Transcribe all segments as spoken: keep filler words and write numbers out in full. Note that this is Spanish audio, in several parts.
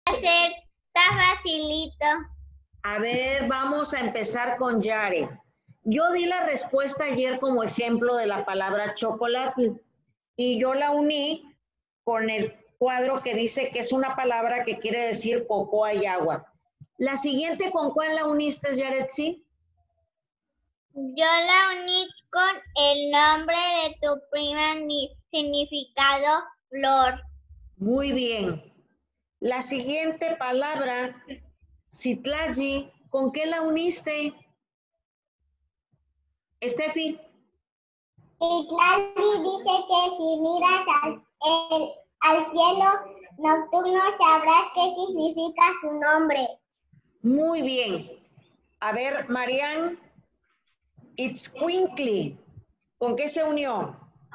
hacer, está facilito. A ver, vamos a empezar con Yare. Yo di la respuesta ayer como ejemplo de la palabra chocolate y yo la uní con el cuadro que dice que es una palabra que quiere decir cocoa y agua. La siguiente, ¿con cuál la uniste, Yaretsi? Yo la uní con el nombre de tu prima, ni significado flor. Muy bien. La siguiente palabra, Citlali, ¿con qué la uniste? Estefi. Citlali dice que si miras al, el, al cielo nocturno sabrás qué significa su nombre. Muy bien. A ver, Marian, Itzcuintli, ¿con qué se unió?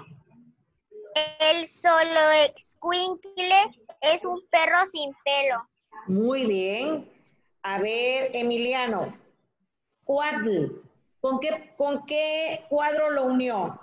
El Xoloitzcuintle es un perro sin pelo. Muy bien. A ver, Emiliano, Cuadl, ¿con qué, con qué cuadro lo unió?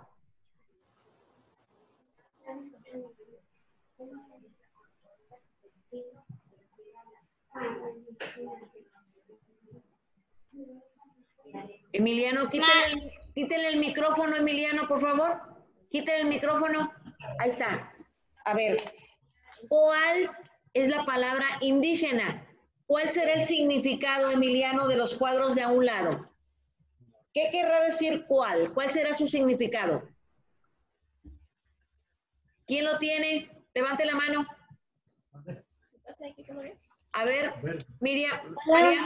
Emiliano, quítale, quítale el micrófono, Emiliano, por favor. Quítale el micrófono. Ahí está. A ver, ¿cuál es la palabra indígena? ¿Cuál será el significado, Emiliano, de los cuadros de a un lado? ¿Qué querrá decir cuál? ¿Cuál será su significado? ¿Quién lo tiene? Levante la mano. A ver, Miriam, María.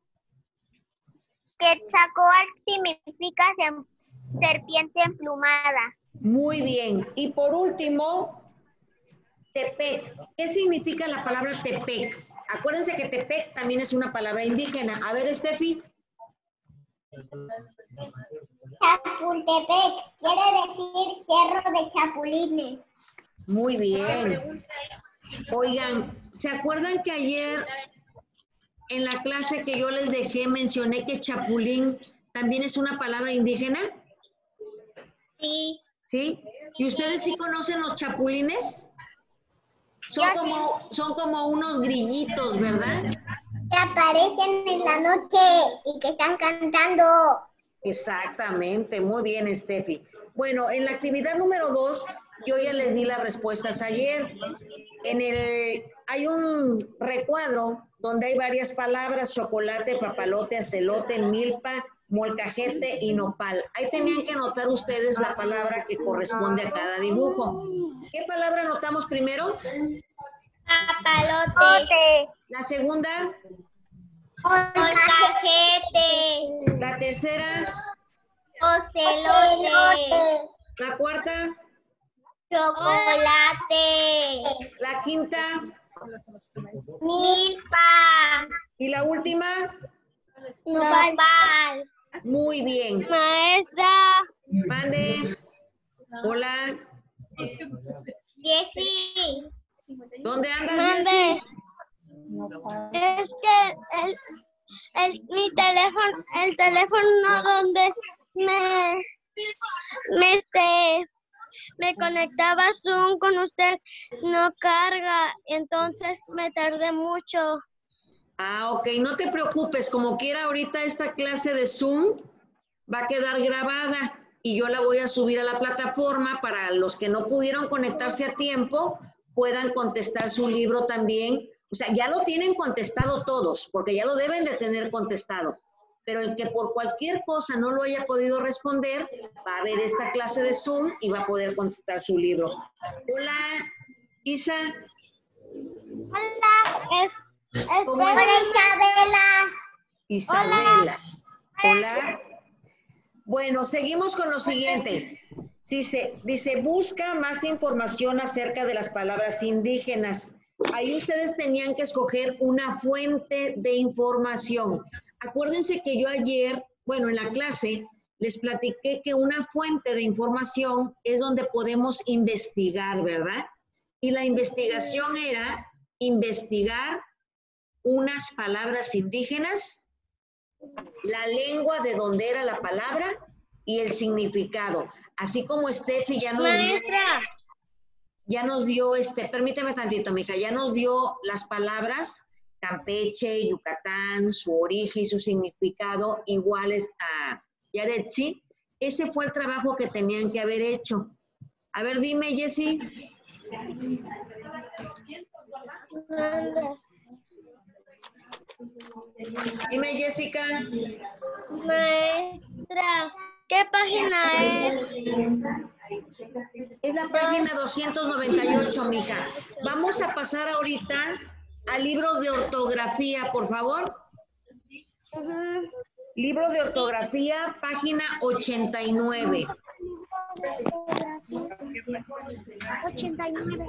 Quetzalcóatl significa serpiente emplumada. Muy bien. Y por último, Tepec. ¿Qué significa la palabra Tepec? Acuérdense que Tepec también es una palabra indígena. A ver, Estefi. Chapultepec quiere decir cerro de chapulines. Muy bien. Oigan, ¿se acuerdan que ayer en la clase que yo les dejé mencioné que chapulín también es una palabra indígena? Sí. ¿Sí? ¿Y ustedes sí conocen los chapulines? Son como, son como unos grillitos, ¿verdad? Que aparecen en la noche y que están cantando. Exactamente, muy bien, Steffi. Bueno, en la actividad número dos, yo ya les di las respuestas ayer. En el, hay un recuadro donde hay varias palabras: chocolate, papalote, acelote, milpa, molcajete y nopal. Ahí tenían que anotar ustedes la palabra que corresponde a cada dibujo. ¿Qué palabra anotamos primero? Papalote. La segunda. Molcajete. La tercera. Ocelote. La cuarta. Chocolate. La quinta. Milpa. Y la última. Nopal. Muy bien. Maestra. Mande. Hola. Jessy. ¿Dónde andas, Jessy? Es que el, el, mi teléfono, el teléfono donde me, me, este, me conectaba Zoom con usted no carga, entonces me tardé mucho. Ah, ok, no te preocupes, como quiera ahorita esta clase de Zoom va a quedar grabada y yo la voy a subir a la plataforma para los que no pudieron conectarse a tiempo, puedan contestar su libro también. O sea, ya lo tienen contestado todos, porque ya lo deben de tener contestado. Pero el que por cualquier cosa no lo haya podido responder, va a ver esta clase de Zoom y va a poder contestar su libro. Hola, Isa. Hola, es, es ¿Cómo es? Isabela. Isabela. Hola. Hola. Bueno, seguimos con lo siguiente. Dice, dice, busca más información acerca de las palabras indígenas. Ahí ustedes tenían que escoger una fuente de información. Acuérdense que yo ayer, bueno, en la clase, les platiqué que una fuente de información es donde podemos investigar, ¿verdad? Y la investigación era investigar unas palabras indígenas, la lengua de donde era la palabra y el significado. Así como Steffi ya nos... Maestra. ya nos dio, este, permíteme tantito, mija, ya nos dio las palabras Campeche, Yucatán, su origen y su significado iguales a Yaretsi. Ese fue el trabajo que tenían que haber hecho. A ver, dime, Jessy. Dime, Jessica. Maestra, ¿qué página es? Es la página doscientos noventa y ocho, mija. Vamos a pasar ahorita al libro de ortografía, por favor. Uh-huh. Libro de ortografía, página ochenta y nueve. ochenta y nueve.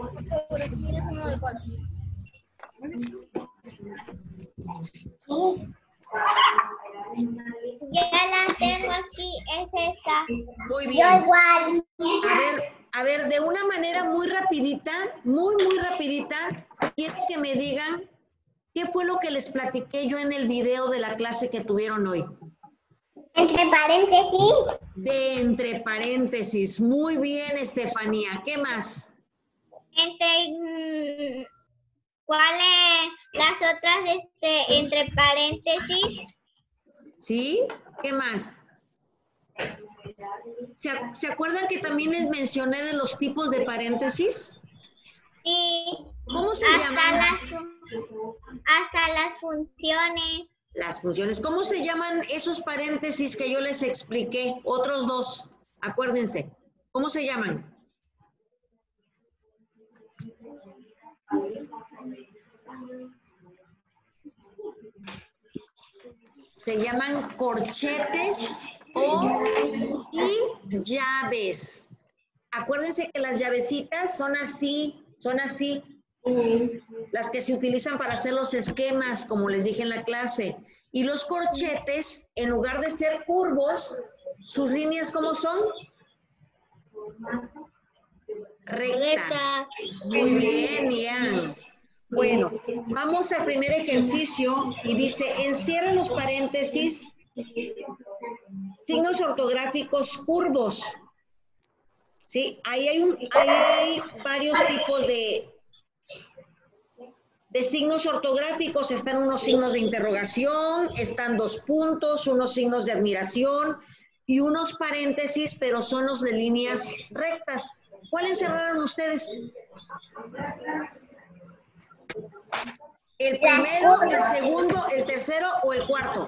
Ya la tengo aquí, es esta. Muy bien. Yo igual. A ver, a ver, de una manera muy rapidita, muy, muy rapidita, quiero que me digan qué fue lo que les platiqué yo en el video de la clase que tuvieron hoy. Entre paréntesis. De entre paréntesis. Muy bien, Estefanía. ¿Qué más? Entre, ¿cuáles las otras este, entre paréntesis? ¿Sí? ¿Qué más? ¿Se, ¿Se acuerdan que también les mencioné de los tipos de paréntesis? Sí. ¿Cómo se hasta llaman? Las, hasta las funciones. Las funciones. ¿Cómo se llaman esos paréntesis que yo les expliqué? Otros dos. Acuérdense. ¿Cómo se llaman? Se llaman corchetes o y llaves. Acuérdense que las llavecitas son así, son así. Las que se utilizan para hacer los esquemas, como les dije en la clase. Y los corchetes, en lugar de ser curvos, sus líneas, ¿cómo son? Rectas. Muy bien, Ian. Bueno, vamos al primer ejercicio y dice, encierra los paréntesis, signos ortográficos curvos. ¿Sí? Ahí hay, un, ahí hay varios tipos de, de signos ortográficos. Están unos signos de interrogación, están dos puntos, unos signos de admiración y unos paréntesis, pero son los de líneas rectas. ¿Cuál encerraron ustedes? ¿El primero, el segundo, el tercero o el cuarto?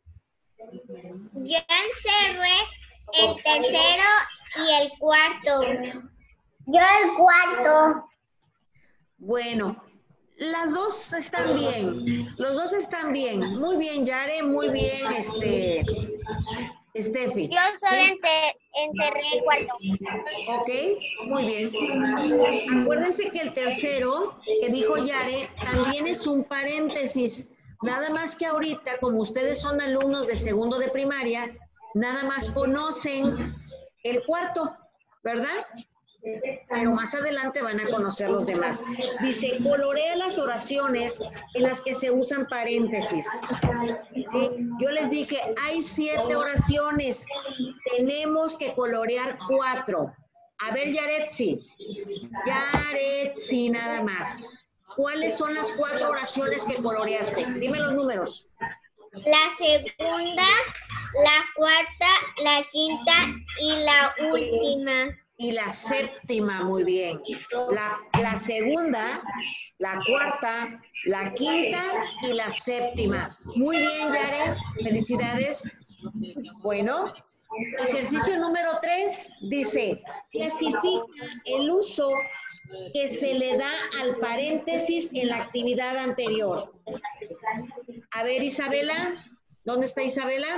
Yo encerré el tercero y el cuarto. Yo el cuarto. Bueno, las dos están bien. Los dos están bien. Muy bien, Yare, muy bien, este, Steffi. Yo solo enter, encerré el cuarto. Ok, muy bien. Acuérdense que el tercero, que dijo Yare, también es un paréntesis. Nada más que ahorita, como ustedes son alumnos de segundo de primaria, nada más conocen el cuarto, ¿verdad? Pero más adelante van a conocer los demás. Dice, colorea las oraciones en las que se usan paréntesis. ¿Sí? Yo les dije, hay siete oraciones, tenemos que colorear cuatro. A ver, Yaretsi. Yaretsi, nada más. ¿Cuáles son las cuatro oraciones que coloreaste? Dime los números. La segunda, la cuarta, la quinta y la última. Y la séptima, muy bien. La, la segunda, la cuarta, la quinta y la séptima. Muy bien, Yare. Felicidades. Bueno, ejercicio número tres dice, clasifica el uso que se le da al paréntesis en la actividad anterior. A ver, Isabela, ¿dónde está Isabela?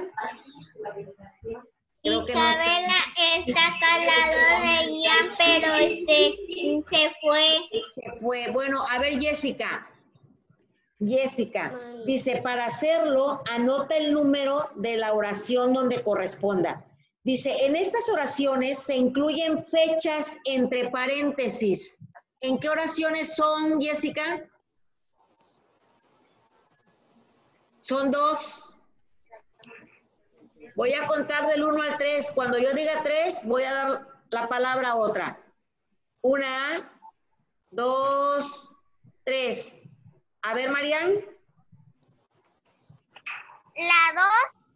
Creo que no está. Isabela está acá al lado de Ian, pero este se fue. Se fue. Bueno, a ver, Jessica. Jessica dice, para hacerlo, anota el número de la oración donde corresponda. Dice, en estas oraciones se incluyen fechas entre paréntesis. ¿En qué oraciones son, Jessica? Son dos. Voy a contar del uno al tres. Cuando yo diga tres, voy a dar la palabra a otra. Una, dos, tres. A ver, Marian. La dos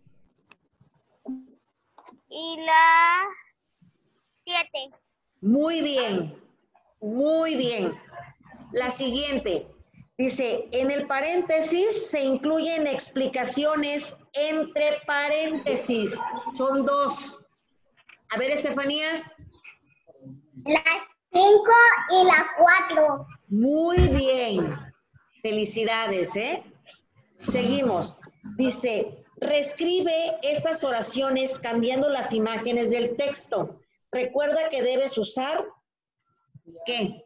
y la siete. Muy bien, muy bien. La siguiente. Dice, en el paréntesis se incluyen explicaciones entre paréntesis. Son dos. A ver, Estefanía. La cinco y la cuatro. Muy bien. Felicidades, ¿eh? Seguimos. Dice, reescribe estas oraciones cambiando las imágenes del texto. Recuerda que debes usar, ¿qué?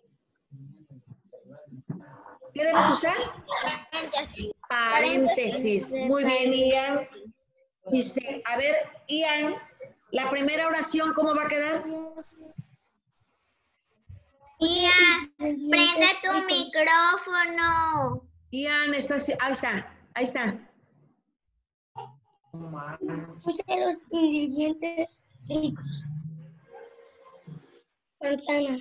¿Qué debes usar? Paréntesis. Paréntesis. Muy bien, Ian. Dice, a ver, Ian, la primera oración, ¿cómo va a quedar? Ian, prende tu micrófono. Ian, está, ahí está, ahí está. Puse los ingredientes ricos. Manzana.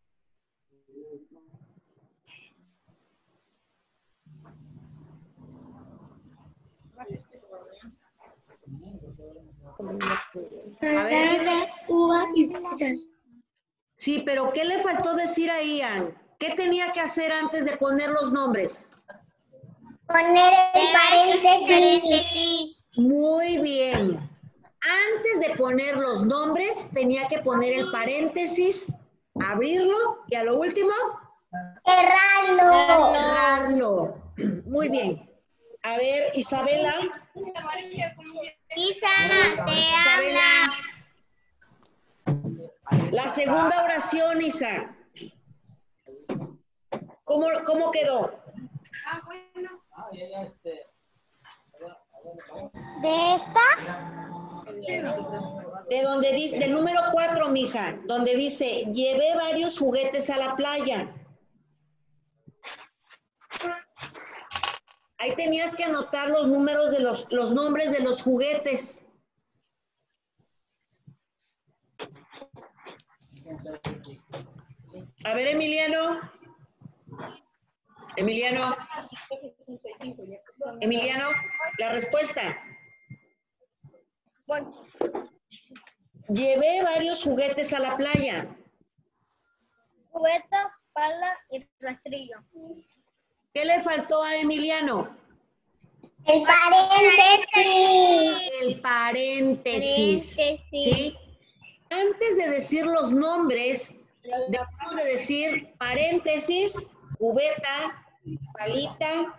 A ver, ¿qué le- uva y fresas. Sí, pero ¿qué le faltó decir a Ian? ¿Qué tenía que hacer antes de poner los nombres? Poner el paréntesis. Muy bien. Antes de poner los nombres, tenía que poner el paréntesis, abrirlo y a lo último, Cerrarlo. cerrarlo. Muy bien. A ver, Isabela. Isa, te Isabela. habla. La segunda oración, Isa. ¿Cómo, cómo quedó? ¿De esta? De donde dice, del número cuatro, mija, donde dice, llevé varios juguetes a la playa. Ahí tenías que anotar los números de los, los nombres de los juguetes. A ver, Emiliano. Emiliano. Emiliano, la respuesta. Llevé varios juguetes a la playa. Cubeta, pala y rastrillo. ¿Qué le faltó a Emiliano? El paréntesis. El paréntesis. ¿Sí? Antes de decir los nombres, debemos de decir paréntesis, cubeta, palita,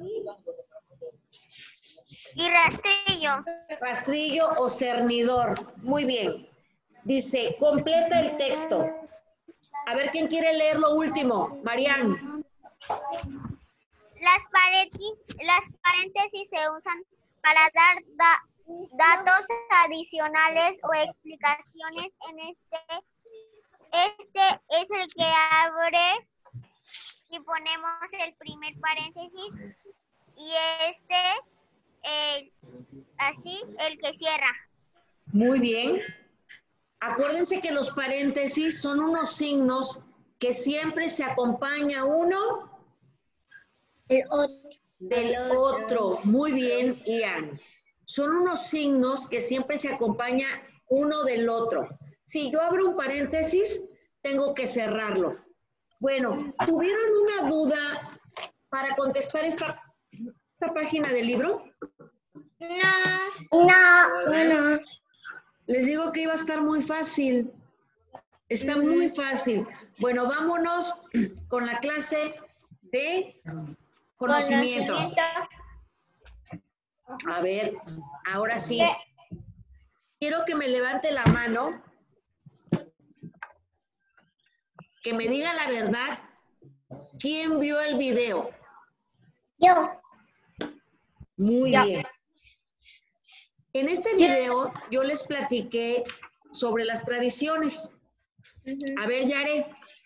Y rastrillo. rastrillo o cernidor. Muy bien. Dice, completa el texto. A ver, ¿quién quiere leer lo último? Marian. Las paréntesis, las paréntesis se usan para dar da- datos adicionales o explicaciones. En este, este es el que abre y ponemos el primer paréntesis y este, el, así, el que cierra. Muy bien. Acuérdense que los paréntesis son unos signos que siempre se acompaña uno El otro. del otro. Muy bien, Ian. Son unos signos que siempre se acompaña uno del otro. Si yo abro un paréntesis, tengo que cerrarlo. Bueno, ¿tuvieron una duda para contestar esta, esta página del libro? No. No. No. Les digo que iba a estar muy fácil. Está muy fácil. Bueno, vámonos con la clase de conocimiento. A ver, ahora sí. Quiero que me levante la mano, que me diga la verdad. ¿Quién vio el video? Yo. Muy Ya. bien. En este video yo les platiqué sobre las tradiciones. A ver, Yare,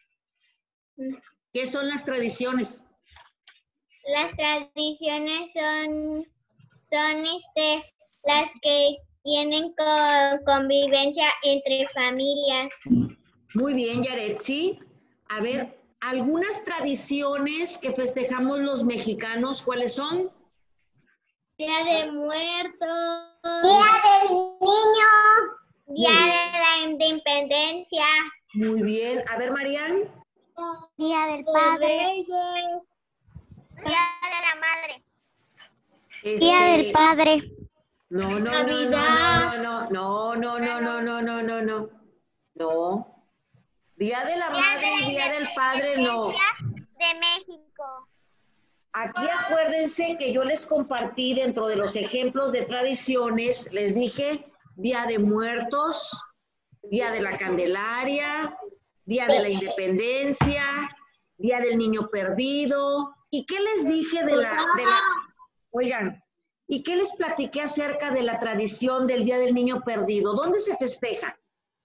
¿qué son las tradiciones? Las tradiciones son, son este, las que tienen co- convivencia entre familias. Muy bien, Yaret, sí. A ver, algunas tradiciones que festejamos los mexicanos, ¿cuáles son? Día de Muertos. Día del Niño. Día de la Independencia. Muy bien. A ver, Marian. Día del Padre. Reyes. Día de la Madre. Este, Día del Padre. No, no, no, Navidad. no, no, no, no, no, no, no, no, no, no. Día de la Día Madre de la y Día del Padre, no. De México. Aquí acuérdense que yo les compartí dentro de los ejemplos de tradiciones, les dije Día de Muertos, Día de la Candelaria, Día de la Independencia, Día del Niño Perdido. ¿Y qué les dije de la, de la... Oigan, ¿y qué les platiqué acerca de la tradición del Día del Niño Perdido? ¿Dónde se festeja?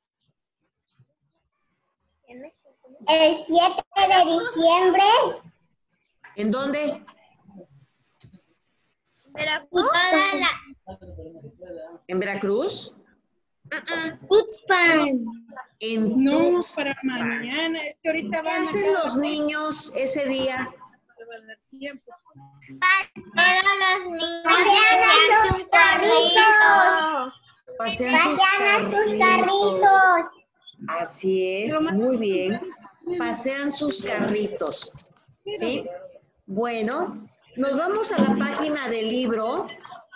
El siete de diciembre. ¿En dónde? Veracruz. ¿En Veracruz? Tuxpan. En No, Tuxpan. para mañana. Es que ahorita ¿Qué van a hacen cada- los niños ese día? tiempo. Todos los niños pasean sus carritos. Pasean sus Pasean a sus carritos. carritos. Así es, muy bien. Pasean sus carritos. ¿Sí? Bueno, nos vamos a la página del libro.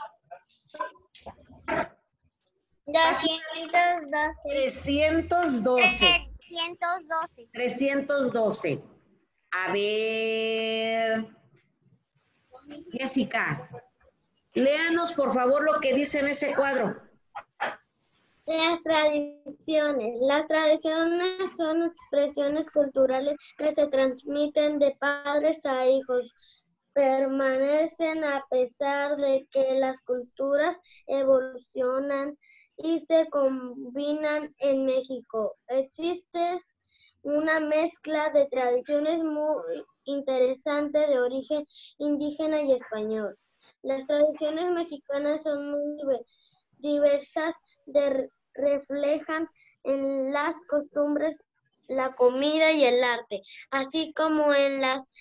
doscientos doce. trescientos doce. trescientos doce. trescientos doce. A ver. Jessica, léanos por favor lo que dice en ese cuadro. Las tradiciones. Las tradiciones son expresiones culturales que se transmiten de padres a hijos. Permanecen a pesar de que las culturas evolucionan y se combinan en México. Existe una mezcla de tradiciones muy interesante de origen indígena y español. Las tradiciones mexicanas son muy diver- diversas, de- reflejan en las costumbres, la comida y el arte, así como en las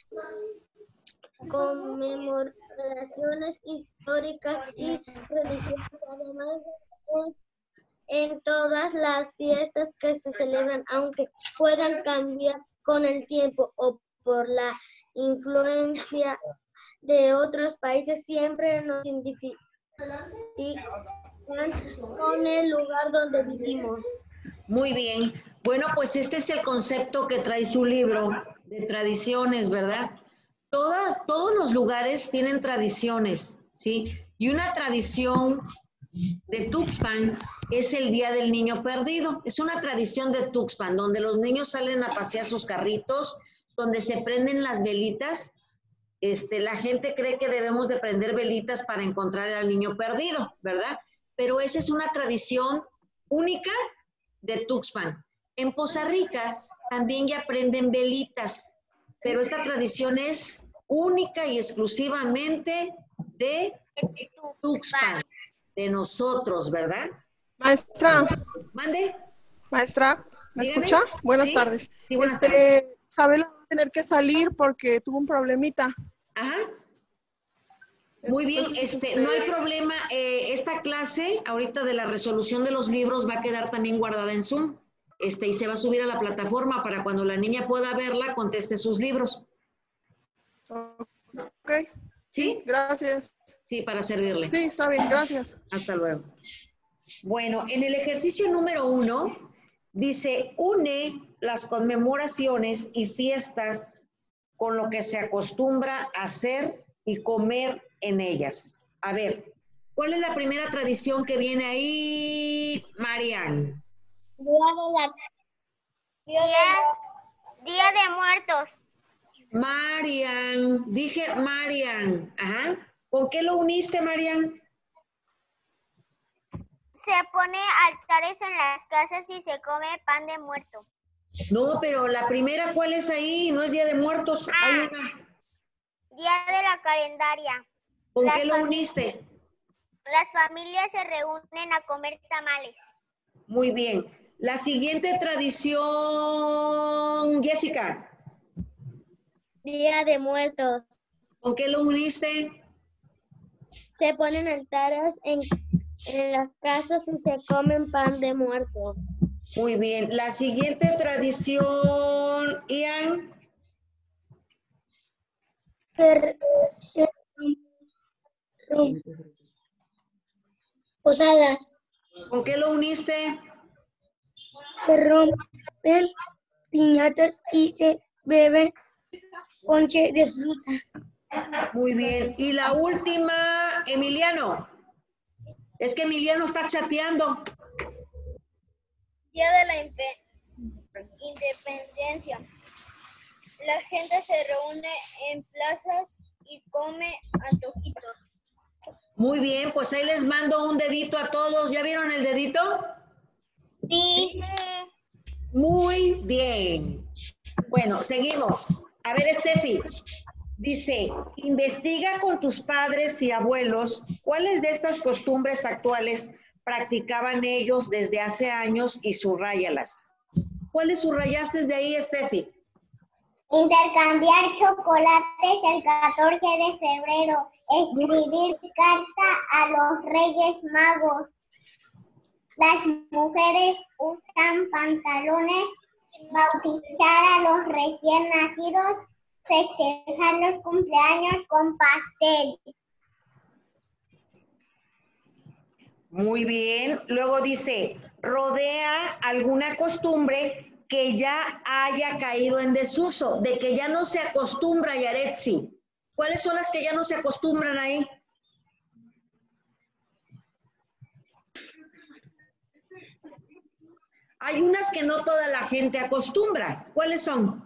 conmemoraciones históricas y religiosas, además es en todas las fiestas que se celebran, aunque puedan cambiar con el tiempo o por la influencia de otros países, siempre nos identifican con el lugar donde vivimos. Muy bien. Bueno, pues este es el concepto que trae su libro de tradiciones, ¿verdad? Todas, todos los lugares tienen tradiciones, ¿sí? Y una tradición de Tuxpan es el Día del Niño Perdido. Es una tradición de Tuxpan, donde los niños salen a pasear sus carritos, donde se prenden las velitas. Este, la gente cree que debemos de prender velitas para encontrar al niño perdido, ¿verdad? Pero esa es una tradición única de Tuxpan. En Poza Rica también ya prenden velitas, pero esta tradición es única y exclusivamente de Tuxpan, de nosotros, ¿verdad? Maestra, Mande. maestra, ¿me Dígame. escucha? Buenas Sí, tardes. sí, buenas este, tardes. Isabela va a tener que salir porque tuvo un problemita. Ajá. Muy bien, Entonces, este, este, no hay problema. Eh, esta clase, ahorita de la resolución de los libros, va a quedar también guardada en Zoom. Este, y se va a subir a la plataforma para cuando la niña pueda verla, conteste sus libros. Ok. ¿Sí? Gracias. Sí, para servirle. Sí, está bien, gracias. Hasta luego. Bueno, en el ejercicio número uno, dice, une las conmemoraciones y fiestas con lo que se acostumbra a hacer y comer en ellas. A ver, ¿cuál es la primera tradición que viene ahí, Marian? Día de la Día, Día de Muertos. Marian, dije Marian. Ajá. ¿Con qué lo uniste, Marian? Se pone altares en las casas y se come pan de muerto. No, pero la primera, ¿cuál es ahí? No es Día de Muertos. Ah. Hay una. Día de la calendaria. ¿Con Las qué lo fami- uniste? Las familias se reúnen a comer tamales. Muy bien. La siguiente tradición, Jessica. Día de Muertos. ¿Con qué lo uniste? Se ponen altares en, en las casas y se comen pan de muerto. Muy bien. La siguiente tradición, Ian. Se, se posadas. ¿Con qué lo uniste? Se rompen piñatas y se bebe ponche de fruta. Muy bien. Y la última, Emiliano. Es que Emiliano está chateando. Día de la Independencia. La gente se reúne en plazas y come antojitos. Muy bien, pues ahí les mando un dedito a todos. ¿Ya vieron el dedito? Sí. Muy bien. Bueno, seguimos. A ver, Steffi. Dice, investiga con tus padres y abuelos cuáles de estas costumbres actuales practicaban ellos desde hace años y subrayalas. ¿Cuáles subrayaste de ahí, Steffi? Intercambiar chocolates el catorce de febrero. Escribir carta a los Reyes Magos. Las mujeres usan pantalones. Bautizar a los recién nacidos. Festejar los cumpleaños con pastel. Muy bien. Luego dice, rodea alguna costumbre que ya haya caído en desuso, de que ya no se acostumbra, Yaretsi. ¿Cuáles son las que ya no se acostumbran ahí? Hay unas que no toda la gente acostumbra. ¿Cuáles son?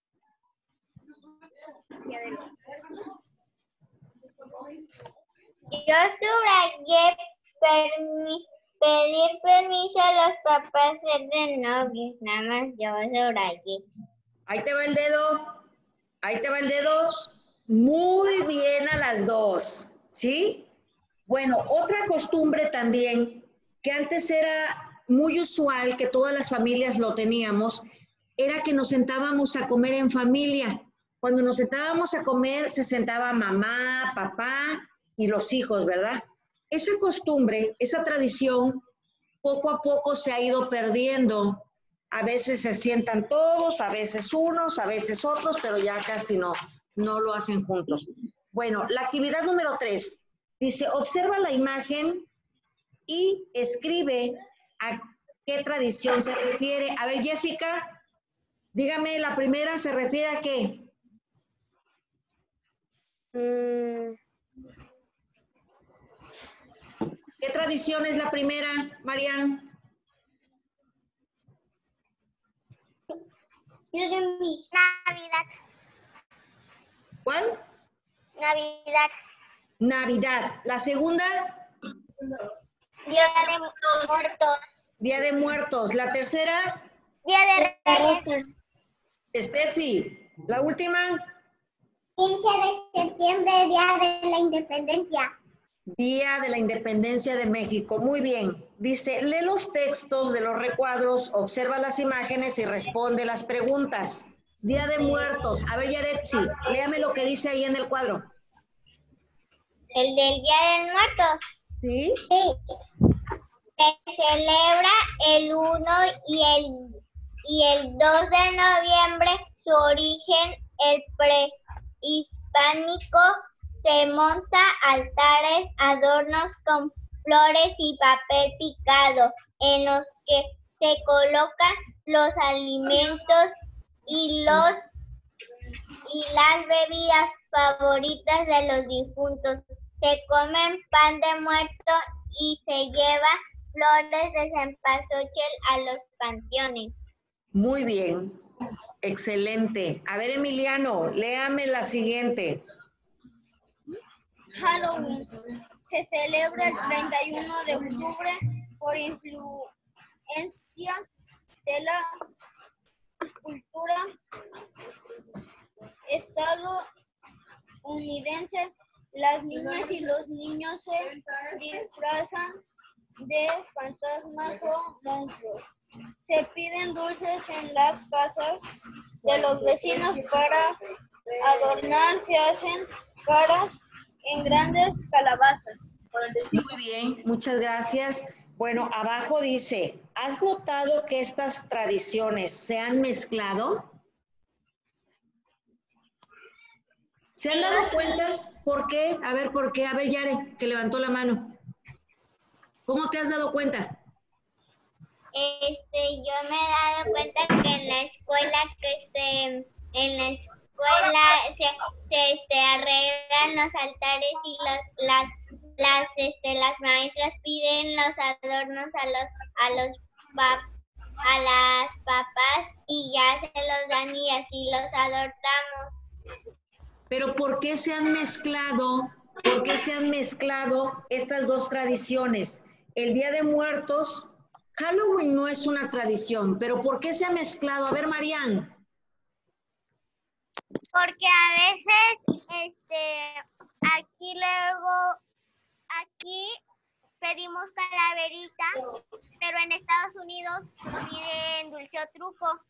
Yo subrayé permi pedir permiso a los papás de novios, nada más yo subrayé. Ahí te va el dedo, ahí te va el dedo. Muy bien a las dos, ¿sí? Bueno, otra costumbre también, que antes era muy usual, que todas las familias lo teníamos, era que nos sentábamos a comer en familia. Cuando nos sentábamos a comer, se sentaba mamá, papá y los hijos, ¿verdad? Esa costumbre, esa tradición, poco a poco se ha ido perdiendo. A veces se sientan todos, a veces unos, a veces otros, pero ya casi no, no lo hacen juntos. Bueno, la actividad número tres dice, observa la imagen y escribe a qué tradición se refiere. A ver, Jessica, dígame, la primera se refiere a qué. Mm. ¿Qué tradición es la primera, Marian? Yo soy mi Navidad. ¿Cuál? Navidad. Navidad. La segunda, Día de Muertos. Día de Muertos. La tercera, Día de Reyes. Steffi. La última, quince de septiembre, Día de la Independencia. Día de la Independencia de México. Muy bien. Dice, lee los textos de los recuadros, observa las imágenes y responde las preguntas. Día de Muertos. A ver, Yaretsi, léame lo que dice ahí en el cuadro. El del Día del Muerto. ¿Sí? Sí. Se celebra el uno y el, y el dos de noviembre. Su origen, el prehispánico, se monta altares, adornos con flores y papel picado, en los que se colocan los alimentos y, los, y las bebidas favoritas de los difuntos. Se comen pan de muerto y se lleva flores de cempasúchil a los panteones. Muy bien. Excelente. A ver, Emiliano, léame la siguiente. Halloween se celebra el treinta y uno de octubre por influencia de la cultura estadounidense. Las niñas y los niños se disfrazan de fantasmas o monstruos. Se piden dulces en las casas de los vecinos para adornar se hacen caras en grandes calabazas. Muy bien, muchas gracias. Bueno, abajo dice, ¿has notado que estas tradiciones se han mezclado? ¿Se han dado cuenta? ¿Por qué? A ver, ¿por qué? A ver, Yare, que levantó la mano. ¿Cómo te has dado cuenta? Este, yo me he dado cuenta que en la escuela que se, en la escuela se, se este, arreglan los altares y los, las, las, este, las maestras piden los adornos a los, a los pap, a las papás y ya se los dan y así los adornamos. Pero ¿por qué se han mezclado? ¿Por qué se han mezclado estas dos tradiciones? El Día de Muertos, Halloween no es una tradición, pero ¿por qué se ha mezclado? A ver, Marian. Porque a veces, este, aquí luego, aquí pedimos calaverita, pero en Estados Unidos piden dulce o truco.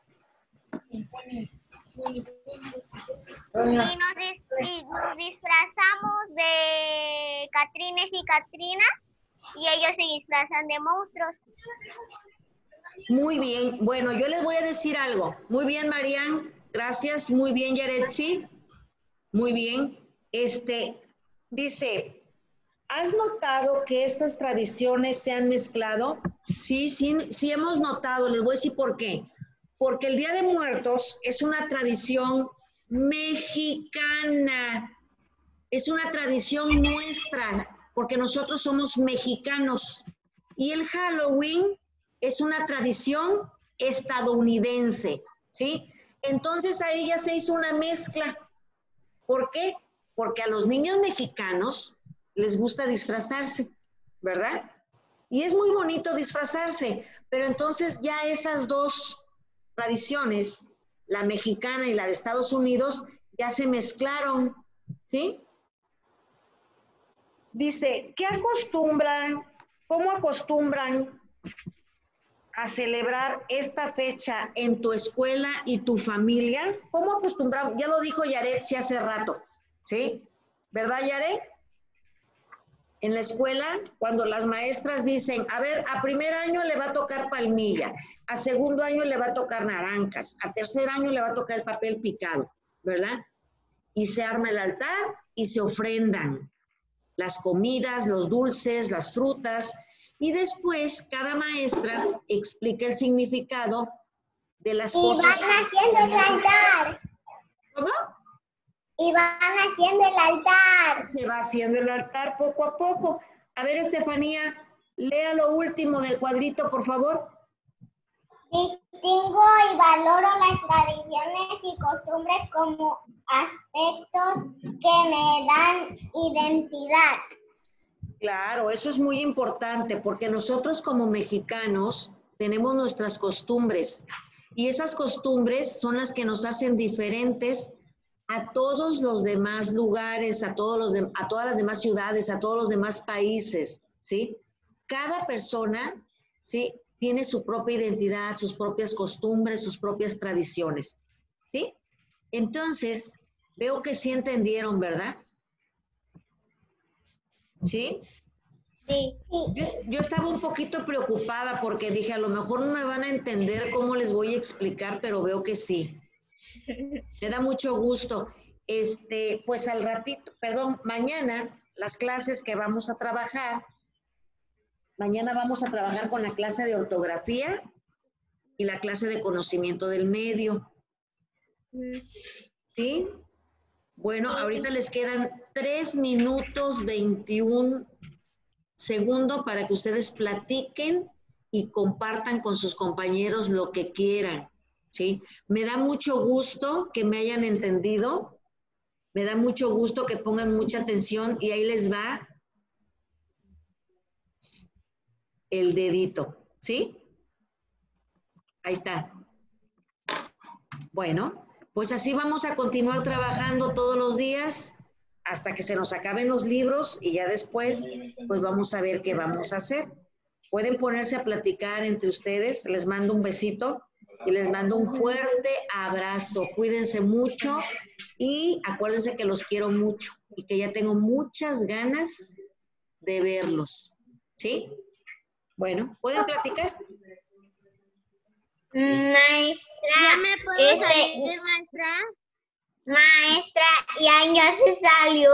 Y nos, dis y nos disfrazamos de catrines y catrinas y ellos se disfrazan de monstruos. Muy bien. Bueno, yo les voy a decir algo. Muy bien, Marian. Gracias. Muy bien, Yaretsi. Muy bien. Este, dice, ¿has notado que estas tradiciones se han mezclado? Sí, sí, sí hemos notado. Les voy a decir por qué. Porque el Día de Muertos es una tradición mexicana. Es una tradición nuestra, porque nosotros somos mexicanos. Y el Halloween es una tradición estadounidense, ¿sí? Entonces ahí ya se hizo una mezcla. ¿Por qué? Porque a los niños mexicanos les gusta disfrazarse, ¿verdad? Y es muy bonito disfrazarse, pero entonces ya esas dos tradiciones, la mexicana y la de Estados Unidos, ya se mezclaron, ¿sí? Dice, ¿qué acostumbran, cómo acostumbran a celebrar esta fecha en tu escuela y tu familia? ¿Cómo acostumbran? Ya lo dijo Yaretsi hace rato, ¿sí? ¿Verdad, Yaret? En la escuela, cuando las maestras dicen, a ver, a primer año le va a tocar palmilla, a segundo año le va a tocar naranjas, a tercer año le va a tocar el papel picado, ¿verdad? Y se arma el altar y se ofrendan las comidas, los dulces, las frutas, y después cada maestra explica el significado de las y cosas. Y van haciendo el altar. ¿Cómo? Y van haciendo el altar. Se va haciendo el altar poco a poco. A ver, Estefanía, lea lo último del cuadrito, por favor. Distingo y valoro las tradiciones y costumbres como aspectos que me dan identidad. Claro, eso es muy importante porque nosotros como mexicanos tenemos nuestras costumbres y esas costumbres son las que nos hacen diferentes a todos los demás lugares, a, todos los de, a todas las demás ciudades, a todos los demás países, ¿sí? Cada persona, ¿sí?, tiene su propia identidad, sus propias costumbres, sus propias tradiciones, ¿sí? Entonces, veo que sí entendieron, ¿verdad? ¿Sí? Sí. Yo, yo estaba un poquito preocupada porque dije, a lo mejor no me van a entender cómo les voy a explicar, pero veo que sí. Me da mucho gusto. Este, pues al ratito, perdón, mañana las clases que vamos a trabajar, mañana vamos a trabajar con la clase de ortografía y la clase de conocimiento del medio. ¿Sí? Bueno, ahorita les quedan tres minutos veintiún segundos para que ustedes platiquen y compartan con sus compañeros lo que quieran. ¿Sí? Me da mucho gusto que me hayan entendido, me da mucho gusto que pongan mucha atención y ahí les va el dedito, ¿sí? Ahí está. Bueno, pues así vamos a continuar trabajando todos los días hasta que se nos acaben los libros y ya después pues vamos a ver qué vamos a hacer. Pueden ponerse a platicar entre ustedes, les mando un besito. Y les mando un fuerte abrazo. Cuídense mucho Y acuérdense que los quiero mucho y que ya tengo muchas ganas de verlos. ¿Sí? Bueno, ¿pueden platicar? Maestra, ¿Ya me puedo este, salir, maestra? maestra, ya ya se salió.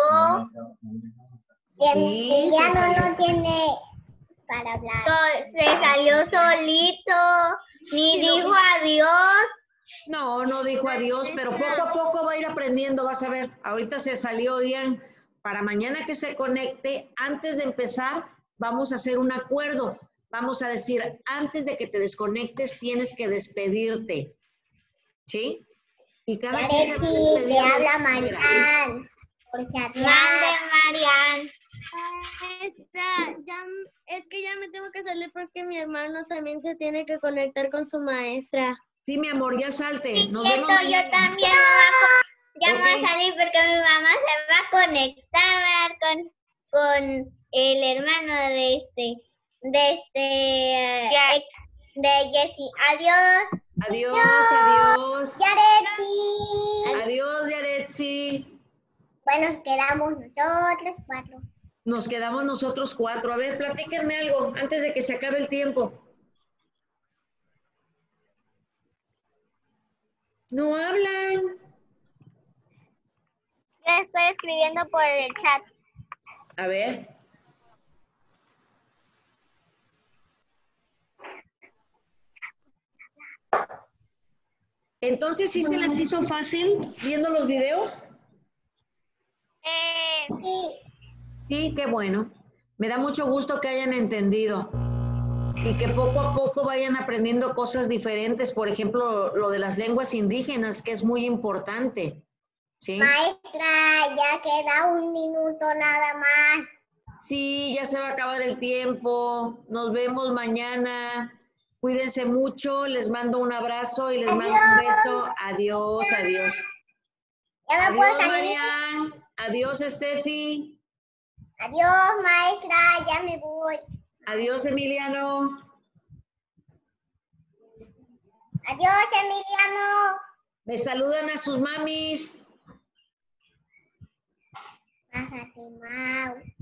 Sí, se salió. tiene para hablar. Se salió solito, ni Sí, no. dijo adiós. No, no dijo adiós, pero poco a poco va a ir aprendiendo, vas a ver. Ahorita se salió Ian. Para mañana que se conecte, antes de empezar, vamos a hacer un acuerdo. Vamos a decir, antes de que te desconectes, tienes que despedirte. ¿Sí? Y cada quien se va a despedir. Te habla Marian. Mande, Marian. Maestra, ya, es que ya me tengo que salir porque mi hermano también se tiene que conectar con su maestra. Sí, mi amor, ya salte. Nos Cierto, vemos mañana. yo también me voy a, co- ya me voy Ok. a salir porque mi mamá se va a conectar con, con el hermano de este, de este, ex- de Jessy. Adiós. Adiós, adiós. Yaretsi. Adiós, Yaretsi. Bueno, quedamos nosotros cuatro. Nos quedamos nosotros cuatro. A ver, platíquenme algo antes de que se acabe el tiempo. No hablan. Yo estoy escribiendo por el chat. A ver. Entonces, ¿sí se les hizo fácil viendo los videos? Eh, sí. Sí, qué bueno. Me da mucho gusto que hayan entendido y que poco a poco vayan aprendiendo cosas diferentes. Por ejemplo, lo de las lenguas indígenas, que es muy importante. ¿Sí? Maestra, ya queda un minuto nada más. Sí, ya se va a acabar el tiempo. Nos vemos mañana. Cuídense mucho. Les mando un abrazo y les mando un beso. Adiós, adiós. Ya me puedo Adiós, salir. Marian. Adiós, Steffi. Adiós, maestra, ya me voy. Adiós, Emiliano. Adiós, Emiliano. Me saludan a sus mamis. Bájate, Mau.